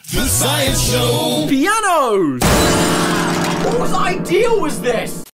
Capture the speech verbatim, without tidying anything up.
The Science Show! Pianos! Whose idea was this?